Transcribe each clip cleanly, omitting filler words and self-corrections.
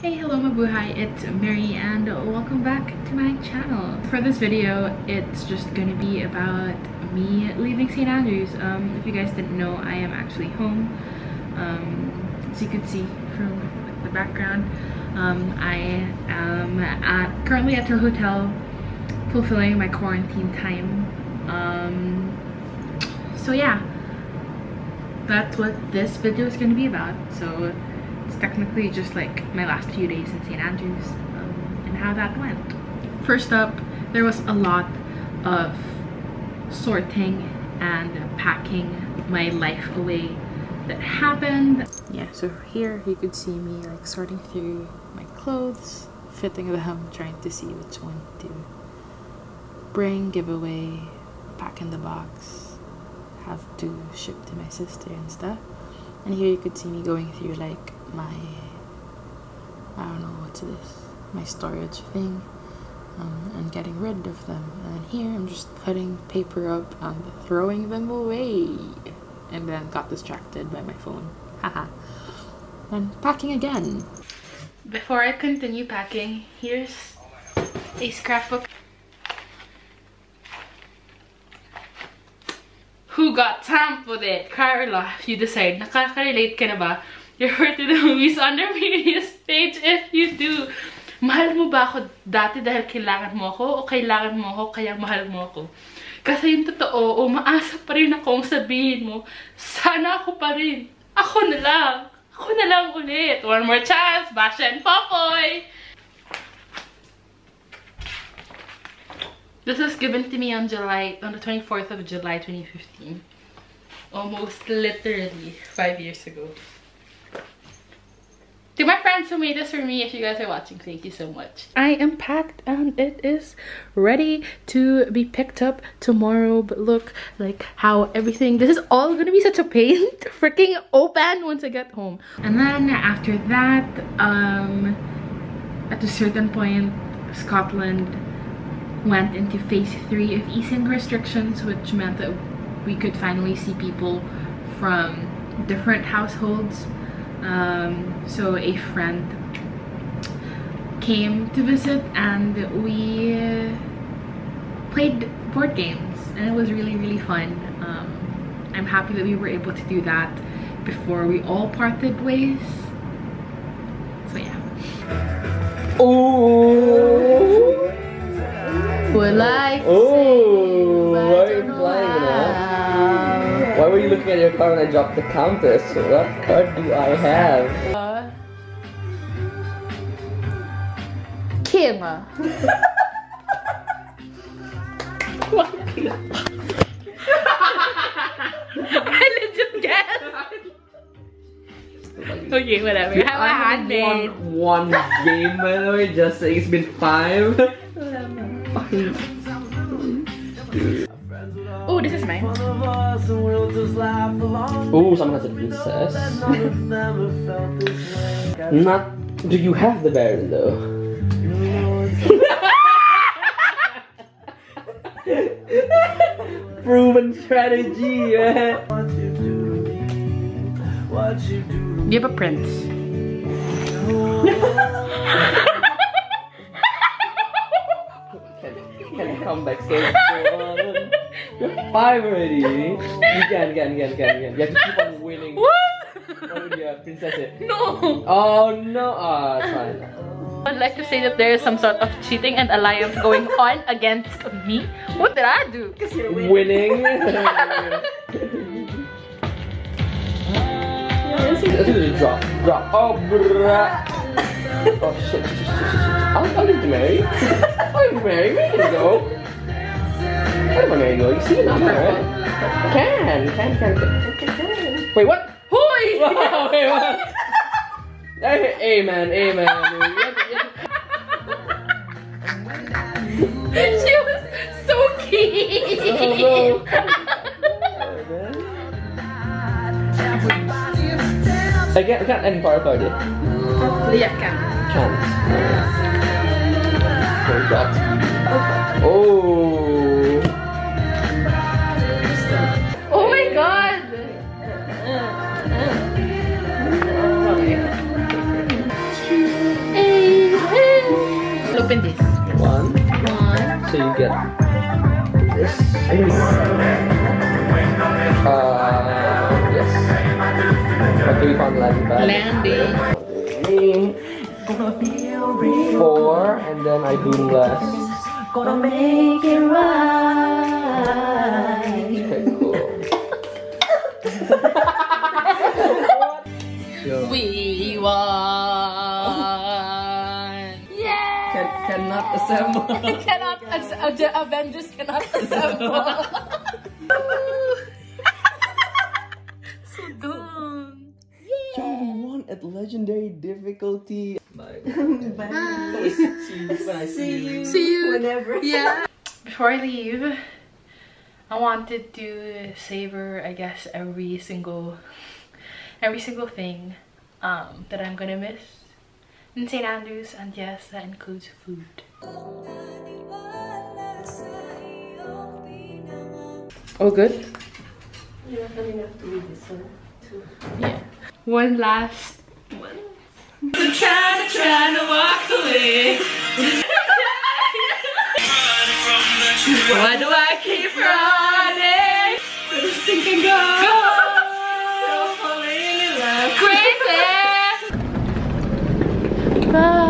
Hey, hello mabuhay, it's Mary and welcome back to my channel. For this video, it's just gonna be about me leaving St. Andrews. If you guys didn't know, I am actually home. As you can see from the background, I am currently at a hotel fulfilling my quarantine time. So yeah, that's what this video is gonna be about. So it's technically just like my last few days in St. Andrews and how that went. First up, there was a lot of sorting and packing my life away that happened. Yeah, so here you could see me like sorting through my clothes, fitting them, trying to see which one to bring, give away, pack in the box, have to ship to my sister and stuff. And here you could see me going through like my, I don't know what's this, my storage thing, and getting rid of them. And here I'm just cutting paper up and throwing them away, and then got distracted by my phone, haha. And packing again. Before I continue packing, here's a scrapbook. Who got time for that? Carla, if you decide, nakaka-relate ka na ba? You heard to the movies on their previous page. If you do, mahal mo ba ako dati dahil kailangan mo ako? O kailangan mo ako kaya mahal mo ako? Kasi yung totoo, umaasa pa rin akong sabihin mo, sana ako pa rin. Ako na lang. Ako na lang ulit. One more chance, Basha and Popoy! This was given to me on the 24th of July 2015. Almost literally 5 years ago. To my friends who made this for me, if you guys are watching, thank you so much. I am packed and it is ready to be picked up tomorrow. But look like how everything, this is all gonna be such a pain to freaking open once I get home. And then after that, at a certain point, Scotland went into phase 3 of easing restrictions, which meant that we could finally see people from different households. So a friend came to visit and we played board games, and it was really fun. I'm happy that we were able to do that before we all parted ways. So yeah. Oh! Would like to oh, say, why are you flying now? Why were you looking at your card when I dropped the Countess? What card do I have? Kim. I legit guessed. Okay, whatever. Have a handmade. One game, by the way. Just saying, it's been 5. Oh, this is mine. Oh, someone has a princess. Not. Do you have the Baron though? Proven strategy. Do you have a prince? Can you come backstage? You're 5 already. You can. You have to keep on winning. What? Oh yeah, princess. No. Oh no. Ah, it's fine. I'd like to say that there is some sort of cheating and alliance going on against me. What did I do? Because you're winning. Drop. Oh, bruh. Oh shit. I'll need to marry. I'll need to marry. Where can you go? Where can marry go? You see it now, right? Can. Wait, what? Hoy! Wow, wait, what? Amen. She was so keen. Oh, no. I can't end part of it. Yeah, can. Chance. Oh god. Oh. Oh my god. get this. Yes. What do we find landing pad? Landing. 4, and then I boom blast. Gonna make it right. Okay, cool. We won! Yeah! Cannot assemble. The Avengers cannot assemble. So dumb. Yo, we won at legendary difficulty. Bye. Bye. See you. See you whenever. Yeah. Before I leave, I wanted to savor, I guess, every single thing that I'm gonna miss in St. Andrews, and yes, that includes food. Oh, good. You don't have enough to read this one too. Yeah. One last one. I'm trying to walk away. Why do I keep running? Think and go. Crazy.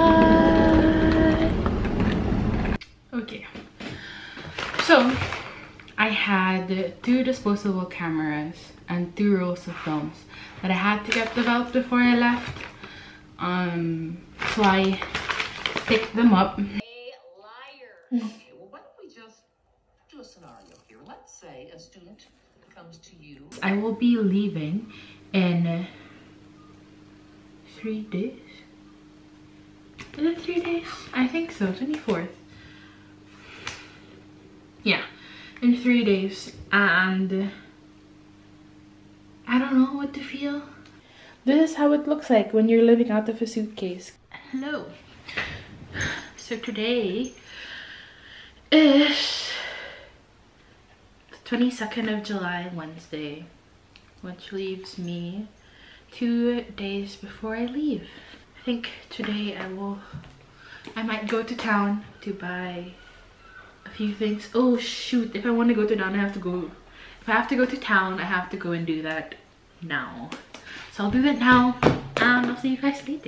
Bye. Okay. So I had 2 disposable cameras and 2 rolls of films that I had to get developed before I left. So I picked them up. A liar. Okay, well, why don't we just do a scenario here? Let's say a student comes to you. I will be leaving in 3 days. Is it 3 days? I think so, 24th. Yeah, in 3 days, and I don't know what to feel. This is how it looks like when you're living out of a suitcase. Hello. So today is the 22nd of July, Wednesday, which leaves me 2 days before I leave. I think today I might go to town to buy a few things. Oh shoot, if I want to go to town, I have to go. If I have to go to town, I have to go and do that now. So I'll do that now, and I'll see you guys later.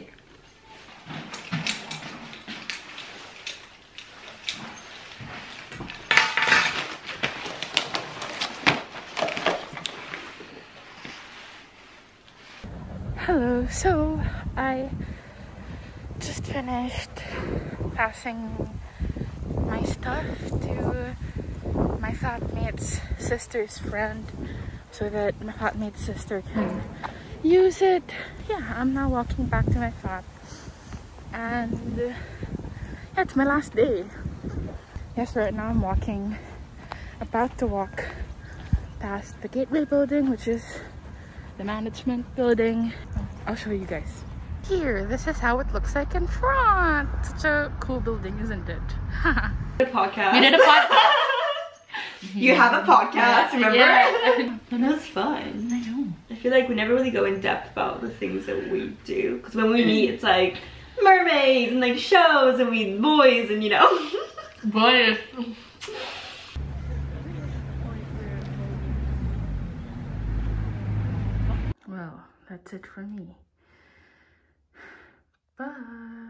Hello, so I just finished passing my stuff to my flatmate's sister's friend so that my flatmate's sister can use it. Yeah, I'm now walking back to my flat, and yeah, it's my last day. Yes, right now I'm about to walk past the Gateway building, which is the management building. I'll show you guys. Here, this is how it looks like in front. Such a cool building, isn't it? A podcast. We did a podcast. You have a podcast, remember? Yeah. And that was fun. I know. I feel like we never really go in depth about the things that we do. Because when we meet, it's like mermaids and like shows and we boys and you know. Boys. Well, that's it for me. Bye.